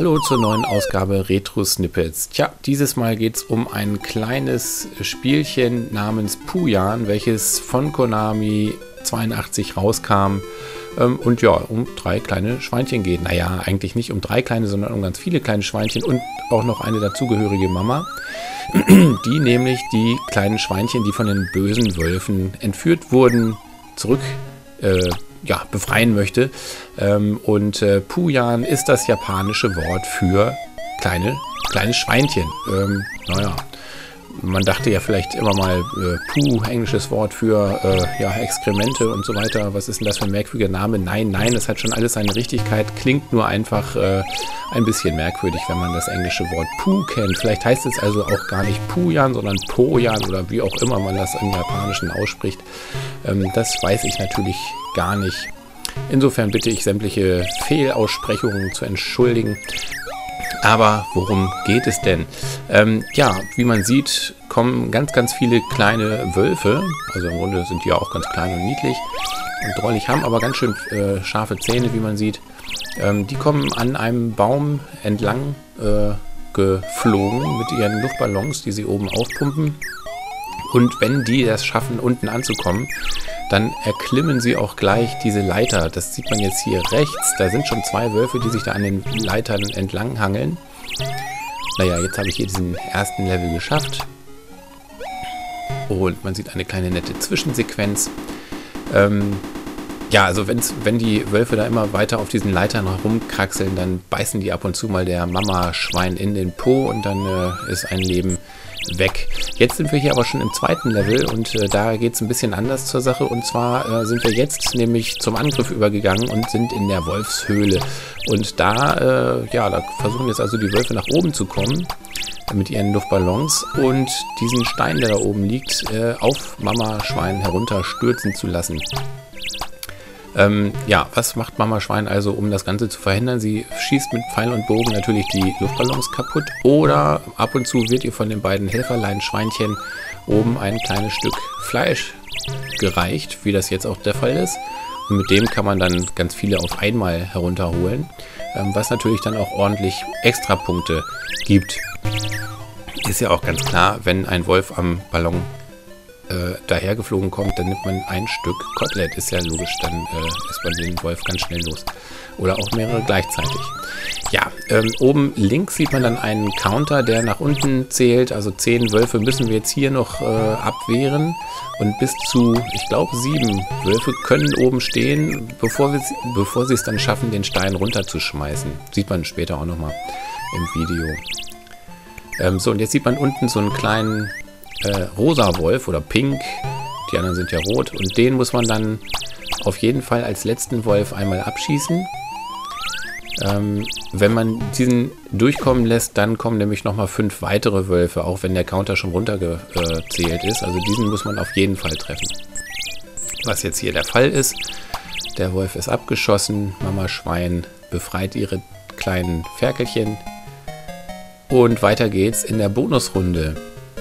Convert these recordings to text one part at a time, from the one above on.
Hallo zur neuen Ausgabe Retro Snippets. Tja, dieses Mal geht es um ein kleines Spielchen namens Puyan, welches von Konami 82 rauskam und ja, um 3 kleine Schweinchen geht. Naja, eigentlich nicht um 3 kleine, sondern um ganz viele kleine Schweinchen und auch noch eine dazugehörige Mama, die nämlich die kleinen Schweinchen, die von den bösen Wölfen entführt wurden, zurück befreien möchte. Puyan ist das japanische Wort für kleines Schweinchen. Man dachte ja vielleicht immer mal englisches Wort für Exkremente und so weiter. Was ist denn das für ein merkwürdiger Name? Nein, es hat schon alles seine Richtigkeit. Klingt nur einfach ein bisschen merkwürdig, wenn man das englische Wort Puh kennt. Vielleicht heißt es also auch gar nicht Puyan, sondern Poyan oder wie auch immer man das im Japanischen ausspricht. Das weiß ich natürlich gar nicht. Insofern bitte ich sämtliche Fehlaussprechungen zu entschuldigen. Aber worum geht es denn? Wie man sieht, kommen ganz viele kleine Wölfe. Also im Grunde sind die ja auch ganz klein und niedlich und drollig, haben aber ganz schön scharfe Zähne, wie man sieht. Die kommen an einem Baum entlang geflogen mit ihren Luftballons, die sie oben aufpumpen. Und wenn die es schaffen, unten anzukommen, dann erklimmen sie auch gleich diese Leiter. Das sieht man jetzt hier rechts. Da sind schon 2 Wölfe, die sich da an den Leitern entlang hangeln. Naja, jetzt habe ich hier diesen ersten Level geschafft. Und man sieht eine kleine nette Zwischensequenz. Also wenn die Wölfe da immer weiter auf diesen Leitern herumkraxeln, dann beißen die ab und zu mal der Mama-Schwein in den Po und dann ist ein Leben weg. Jetzt sind wir hier aber schon im 2. Level und da geht es ein bisschen anders zur Sache. Und zwar sind wir jetzt nämlich zum Angriff übergegangen und sind in der Wolfshöhle. Und da versuchen jetzt also die Wölfe nach oben zu kommen mit ihren Luftballons und diesen Stein, der da oben liegt, auf Mama Schwein herunterstürzen zu lassen. Was macht Mama Schwein also, um das Ganze zu verhindern? Sie schießt mit Pfeil und Bogen natürlich die Luftballons kaputt oder ab und zu wird ihr von den beiden Helferlein-Schweinchen oben ein kleines Stück Fleisch gereicht, wie das jetzt auch der Fall ist. Und mit dem kann man dann ganz viele auf einmal herunterholen, was natürlich dann auch ordentlich Extrapunkte gibt. Ist ja auch ganz klar, wenn ein Wolf am Ballon dahergeflogen kommt, dann nimmt man ein Stück Kotelett, ist ja logisch, dann ist man den Wolf ganz schnell los. Oder auch mehrere gleichzeitig. Ja, oben links sieht man dann einen Counter, der nach unten zählt, also 10 Wölfe müssen wir jetzt hier noch abwehren und bis zu, ich glaube 7 Wölfe können oben stehen, bevor sie es dann schaffen, den Stein runterzuschmeißen. Sieht man später auch nochmal im Video. Und jetzt sieht man unten so einen kleinen rosa Wolf oder pink, die anderen sind ja rot und den muss man dann auf jeden Fall als letzten Wolf einmal abschießen. Wenn man diesen durchkommen lässt, dann kommen nämlich nochmal 5 weitere Wölfe, auch wenn der Counter schon runtergezählt ist. Also diesen muss man auf jeden Fall treffen. Was jetzt hier der Fall ist, der Wolf ist abgeschossen, Mama Schwein befreit ihre kleinen Ferkelchen und weiter geht's in der Bonusrunde.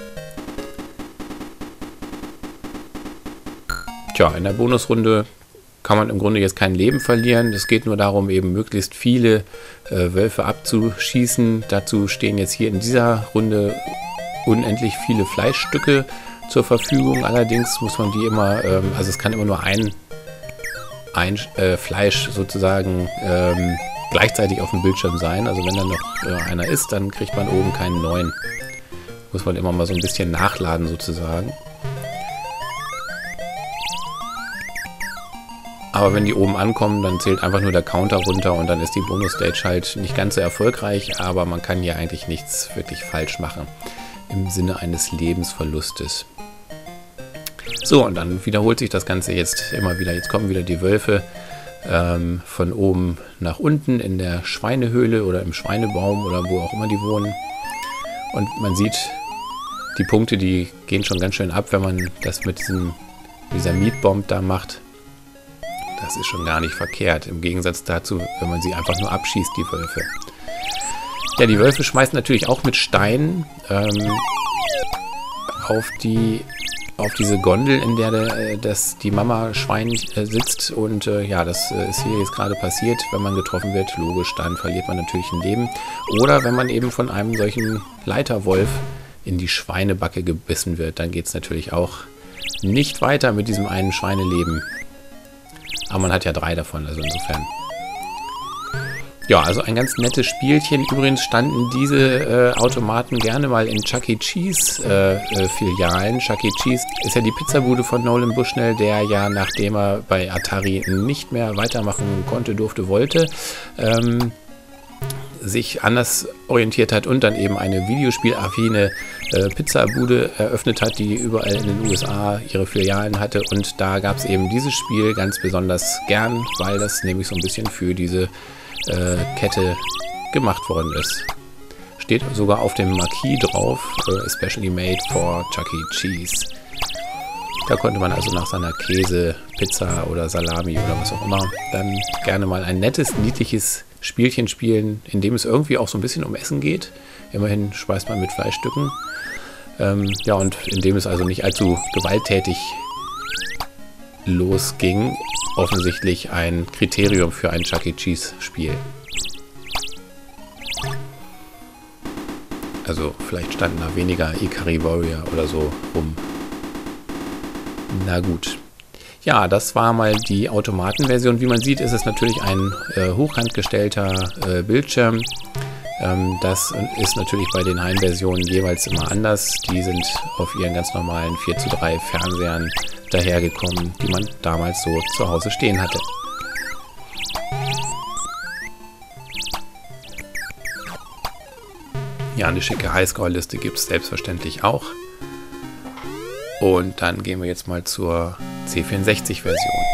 In der Bonusrunde kann man im Grunde jetzt kein Leben verlieren. Es geht nur darum, eben möglichst viele Wölfe abzuschießen. Dazu stehen jetzt hier in dieser Runde unendlich viele Fleischstücke zur Verfügung. Allerdings muss man die immer, es kann immer nur ein Fleisch sozusagen gleichzeitig auf dem Bildschirm sein. Also wenn dann noch einer ist, dann kriegt man oben keinen neuen. Muss man immer mal so ein bisschen nachladen sozusagen. Aber wenn die oben ankommen, dann zählt einfach nur der Counter runter und dann ist die Bonus-Stage halt nicht ganz so erfolgreich, aber man kann hier eigentlich nichts wirklich falsch machen im Sinne eines Lebensverlustes. So, und dann wiederholt sich das Ganze jetzt immer wieder. Jetzt kommen wieder die Wölfe von oben nach unten in der Schweinehöhle oder im Schweinebaum oder wo auch immer die wohnen. Und man sieht, die Punkte, die gehen schon ganz schön ab, wenn man das mit dieser Meatbomb da macht. Das ist schon gar nicht verkehrt, im Gegensatz dazu, wenn man sie einfach nur abschießt, die Wölfe. Ja, die Wölfe schmeißen natürlich auch mit Steinen auf auf diese Gondel, in der die Mama Schwein sitzt. Und ja, das ist hier jetzt gerade passiert. Wenn man getroffen wird, logisch, dann verliert man natürlich ein Leben. Oder wenn man eben von einem solchen Leiterwolf in die Schweinebacke gebissen wird, dann geht es natürlich auch nicht weiter mit diesem einen Schweineleben. Aber man hat ja 3 davon, also insofern. Ja, also ein ganz nettes Spielchen. Übrigens standen diese Automaten gerne mal in Chuck E. Cheese Filialen. Chuck E. Cheese ist ja die Pizzabude von Nolan Bushnell, der ja, nachdem er bei Atari nicht mehr weitermachen konnte, durfte, wollte, sich anders orientiert hat und dann eben eine videospielaffine Pizzabude eröffnet hat, die überall in den USA ihre Filialen hatte. Und da gab es eben dieses Spiel ganz besonders gern, weil das nämlich so ein bisschen für diese Kette gemacht worden ist. Steht sogar auf dem Marquis drauf, especially made for Chuck E. Cheese. Da konnte man also nach seiner Käse, Pizza oder Salami oder was auch immer dann gerne mal ein nettes, niedliches Spielchen spielen, in dem es irgendwie auch so ein bisschen um Essen geht. Immerhin speist man mit Fleischstücken. Ja, und in dem es also nicht allzu gewalttätig losging. Offensichtlich ein Kriterium für ein Chuck E. Cheese Spiel. Also vielleicht standen da weniger Ikari Warrior oder so rum. Na gut. Ja, das war mal die Automatenversion. Wie man sieht, ist es natürlich ein hochkantgestellter Bildschirm. Das ist natürlich bei den Heimversionen jeweils immer anders. Die sind auf ihren ganz normalen 4:3 Fernsehern dahergekommen, die man damals so zu Hause stehen hatte. Ja, eine schicke Highscore-Liste gibt es selbstverständlich auch. Und dann gehen wir jetzt mal zur C64-Version.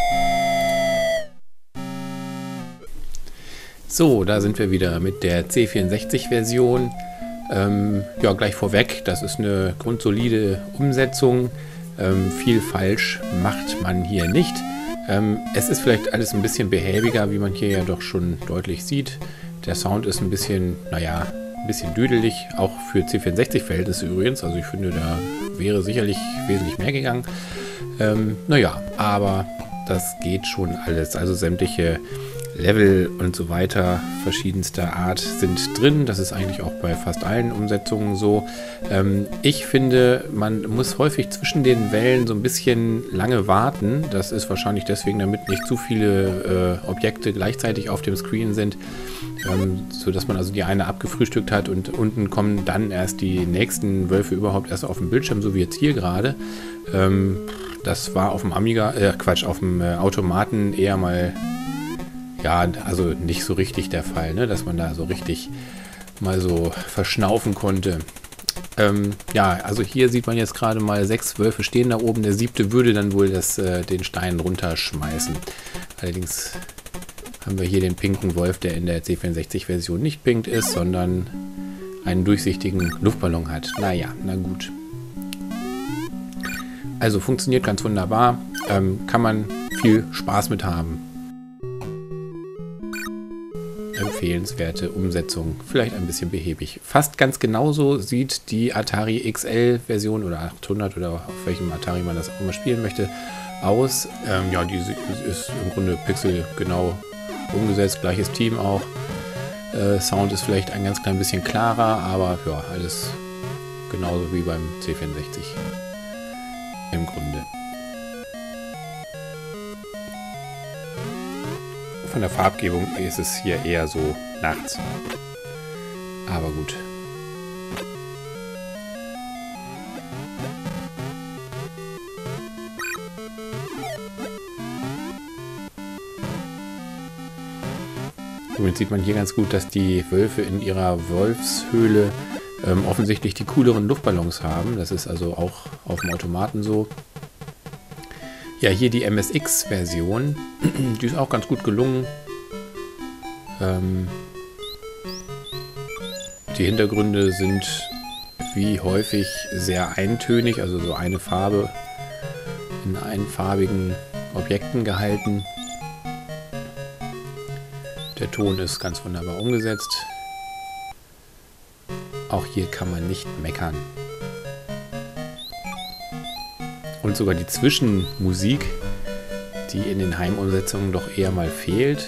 So, da sind wir wieder mit der C64-Version. Ja, gleich vorweg, das ist eine grundsolide Umsetzung. Viel falsch macht man hier nicht. Es ist vielleicht alles ein bisschen behäbiger, wie man hier ja doch schon deutlich sieht. Der Sound ist ein bisschen, naja, ein bisschen düdelig, auch für C64-Verhältnisse übrigens. Also ich finde, da wäre sicherlich wesentlich mehr gegangen. Naja, aber das geht schon alles. Also sämtliche Level und so weiter verschiedenster Art sind drin. Das ist eigentlich auch bei fast allen Umsetzungen so. Ich finde, man muss häufig zwischen den Wellen so ein bisschen lange warten. Das ist wahrscheinlich deswegen, damit nicht zu viele Objekte gleichzeitig auf dem Screen sind, sodass man also die eine abgefrühstückt hat und unten kommen dann erst die nächsten Wölfe überhaupt erst auf dem Bildschirm, so wie jetzt hier gerade. Das war auf dem Amiga, auf dem Automaten eher mal, ja, also nicht so richtig der Fall, ne? Dass man da so richtig mal so verschnaufen konnte. Ja, also hier sieht man jetzt gerade mal 6 Wölfe stehen da oben. Der 7. würde dann wohl den Stein runterschmeißen. Allerdings haben wir hier den pinken Wolf, der in der C64-Version nicht pink ist, sondern einen durchsichtigen Luftballon hat. Naja, na gut. Also funktioniert ganz wunderbar. Kann man viel Spaß mit haben. Empfehlenswerte Umsetzung, vielleicht ein bisschen behäbig. Fast ganz genauso sieht die Atari XL-Version oder 800 oder auf welchem Atari man das auch immer spielen möchte, aus. Ja, die ist im Grunde pixelgenau umgesetzt, gleiches Team auch. Sound ist vielleicht ein ganz klein bisschen klarer, aber ja, alles genauso wie beim C64 im Grunde. Von der Farbgebung ist es hier eher so nachts. Aber gut. Übrigens sieht man hier ganz gut, dass die Wölfe in ihrer Wolfshöhle offensichtlich die cooleren Luftballons haben. Das ist also auch auf dem Automaten so. Ja, hier die MSX-Version. Die ist auch ganz gut gelungen. Die Hintergründe sind wie häufig sehr eintönig, also so eine Farbe in einfarbigen Objekten gehalten. Der Ton ist ganz wunderbar umgesetzt. Auch hier kann man nicht meckern. Und sogar die Zwischenmusik, die in den Heimumsetzungen doch eher mal fehlt,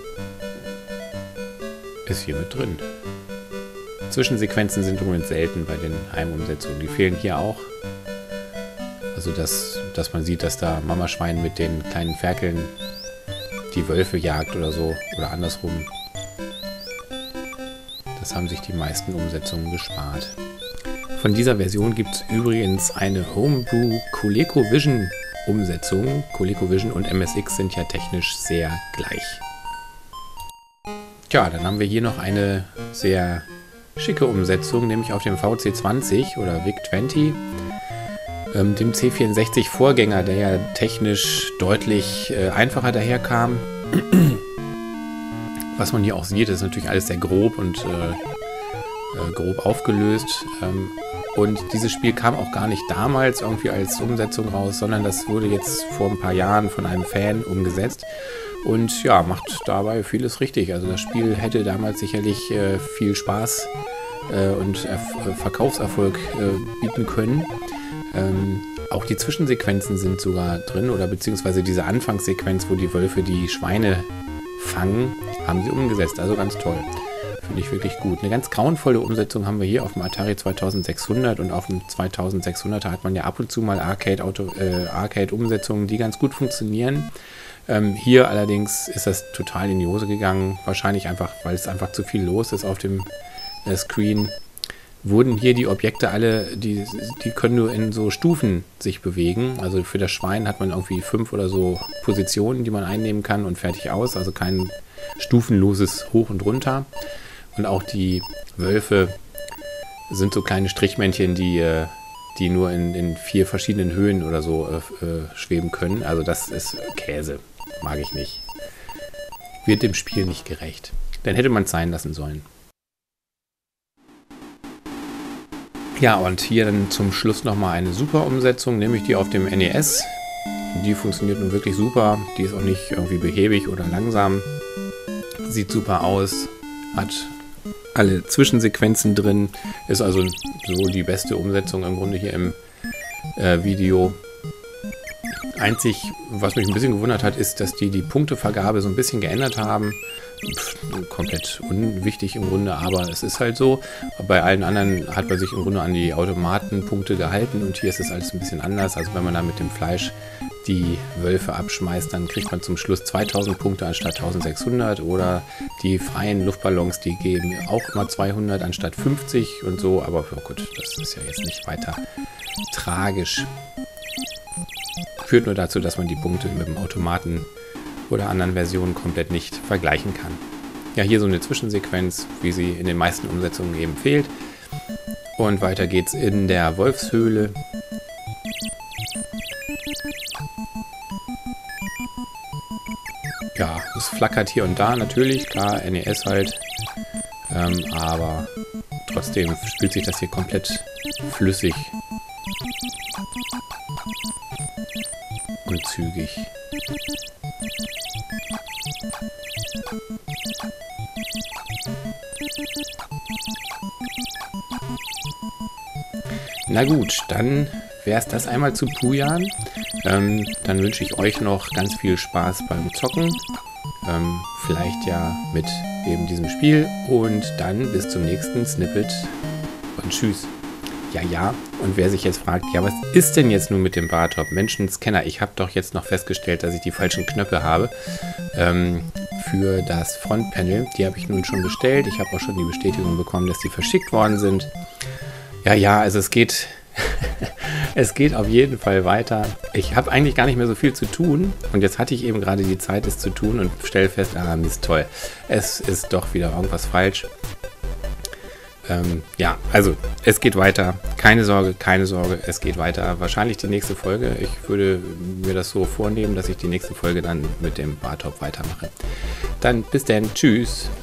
ist hier mit drin. Zwischensequenzen sind übrigens selten bei den Heimumsetzungen. Die fehlen hier auch. Also, dass man sieht, dass da Mama Schwein mit den kleinen Ferkeln die Wölfe jagt oder so. Oder andersrum. Das haben sich die meisten Umsetzungen gespart. Von dieser Version gibt es übrigens eine Homebrew ColecoVision Umsetzung. ColecoVision und MSX sind ja technisch sehr gleich. Tja, dann haben wir hier noch eine sehr schicke Umsetzung, nämlich auf dem VC20 oder VIC-20, dem C64-Vorgänger, der ja technisch deutlich einfacher daherkam. Was man hier auch sieht, ist natürlich alles sehr grob und grob aufgelöst. Und dieses Spiel kam auch gar nicht damals irgendwie als Umsetzung raus, sondern das wurde jetzt vor ein paar Jahren von einem Fan umgesetzt. Und ja, macht dabei vieles richtig. Also das Spiel hätte damals sicherlich viel Spaß und Verkaufserfolg bieten können. Auch die Zwischensequenzen sind sogar drin, oder beziehungsweise diese Anfangssequenz, wo die Wölfe die Schweine fangen, haben sie umgesetzt. Also ganz toll. Finde ich wirklich gut. Eine ganz grauenvolle Umsetzung haben wir hier auf dem Atari 2600, und auf dem 2600er hat man ja ab und zu mal Arcade-Umsetzungen, die ganz gut funktionieren. Hier allerdings ist das total in die Hose gegangen. Wahrscheinlich einfach, weil es einfach zu viel los ist auf dem Screen. Wurden hier die Objekte alle, die können nur in so Stufen sich bewegen. Also für das Schwein hat man irgendwie 5 oder so Positionen, die man einnehmen kann, und fertig aus. Also kein stufenloses Hoch und Runter. Und auch die Wölfe sind so kleine Strichmännchen, die nur in 4 verschiedenen Höhen oder so schweben können. Also das ist Käse. Mag ich nicht. Wird dem Spiel nicht gerecht. Dann hätte man es sein lassen sollen. Ja, und hier dann zum Schluss nochmal eine super Umsetzung, nämlich die auf dem NES. Die funktioniert nun wirklich super. Die ist auch nicht irgendwie behäbig oder langsam. Sieht super aus. Hat alle Zwischensequenzen drin. Ist also so die beste Umsetzung im Grunde hier im Video. Einzig, was mich ein bisschen gewundert hat, ist, dass die Punktevergabe so ein bisschen geändert haben. Komplett unwichtig im Grunde, aber es ist halt so. Bei allen anderen hat man sich im Grunde an die Automatenpunkte gehalten, und hier ist es alles ein bisschen anders. Also wenn man da mit dem Fleisch die Wölfe abschmeißt, dann kriegt man zum Schluss 2000 Punkte anstatt 1600, oder die freien Luftballons, die geben auch immer 200 anstatt 50 und so, aber oh gut, das ist ja jetzt nicht weiter tragisch. Führt nur dazu, dass man die Punkte mit dem Automaten oder anderen Versionen komplett nicht vergleichen kann. Ja, hier so eine Zwischensequenz, wie sie in den meisten Umsetzungen eben fehlt. Und weiter geht's in der Wolfshöhle. Ja, es flackert hier und da natürlich, klar, NES halt. Aber trotzdem spielt sich das hier komplett flüssig und zügig. Na gut, dann wäre es das einmal zu Puyan. Dann wünsche ich euch noch ganz viel Spaß beim Zocken. Vielleicht ja mit eben diesem Spiel. Und dann bis zum nächsten Snippet. Und tschüss. Ja. Und wer sich jetzt fragt, ja, was ist denn jetzt nun mit dem Bartop? Menschenscanner, ich habe doch jetzt noch festgestellt, dass ich die falschen Knöpfe habe. Für das Frontpanel. Die habe ich nun schon bestellt. Ich habe auch schon die Bestätigung bekommen, dass die verschickt worden sind. Ja, also es geht... Es geht auf jeden Fall weiter. Ich habe eigentlich gar nicht mehr so viel zu tun. Und jetzt hatte ich eben gerade die Zeit, es zu tun, und stelle fest, Mist, toll. Es ist doch wieder irgendwas falsch. Ja, also es geht weiter. Keine Sorge, es geht weiter. Wahrscheinlich die nächste Folge. Ich würde mir das so vornehmen, dass ich die nächste Folge dann mit dem Bartop weitermache. Dann bis dann. Tschüss.